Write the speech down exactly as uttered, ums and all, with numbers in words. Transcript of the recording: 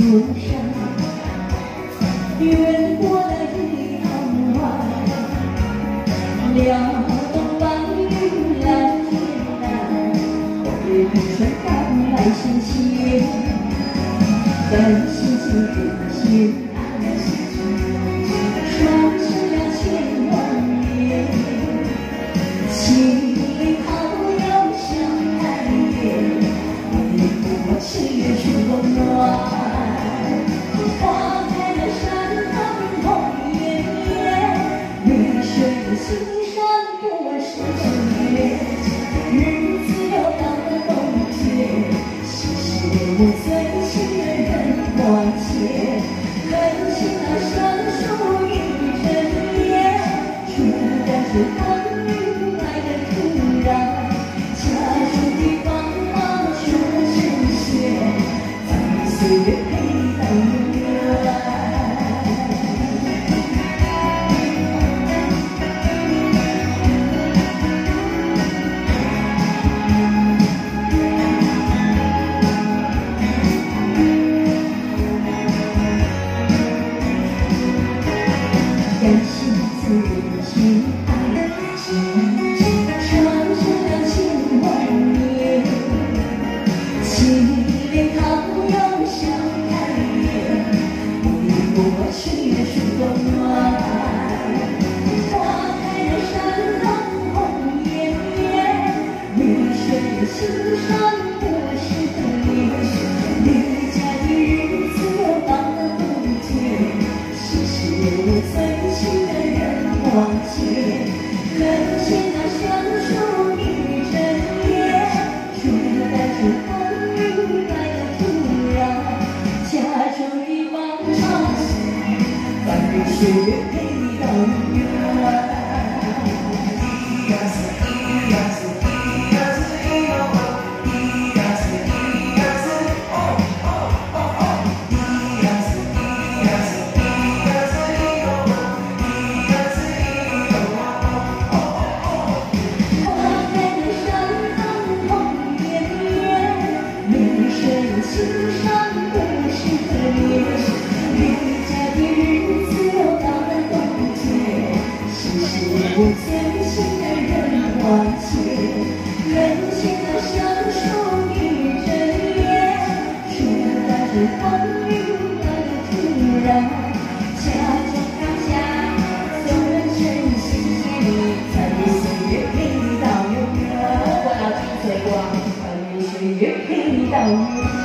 路上，越过了一塘湾，撩动白云蓝天蓝，为雨水换来新鲜，甘心情不心安传承了千万年，情里好友相爱恋，为我七月春风暖。 青山不是日月，日子又到了冬天。谢谢我最亲的人关切，恳请那山树一整夜，出感是风雨来的突然，家中的光芒出了神仙，在岁月陪到永远。 感性自情爱情，传承了千万年。情里好友相爱恋，为我七月春风暖。花开了山岗红艳艳，绿水青山不是恋。离家的日子又到了冬天，谢谢我最。 望见，恳请那橡树一整夜，出来是风雨来的突然，家中的芒草翻越岁月陪到永远。 青山不是可怜，离家的日子又到了冬天。谢谢我最亲的人关切，恳请那橡树一整夜，出来是风雨来的突然。家中大家总能珍惜，才与岁月陪到永远。我要听岁光，才与岁月陪到永远。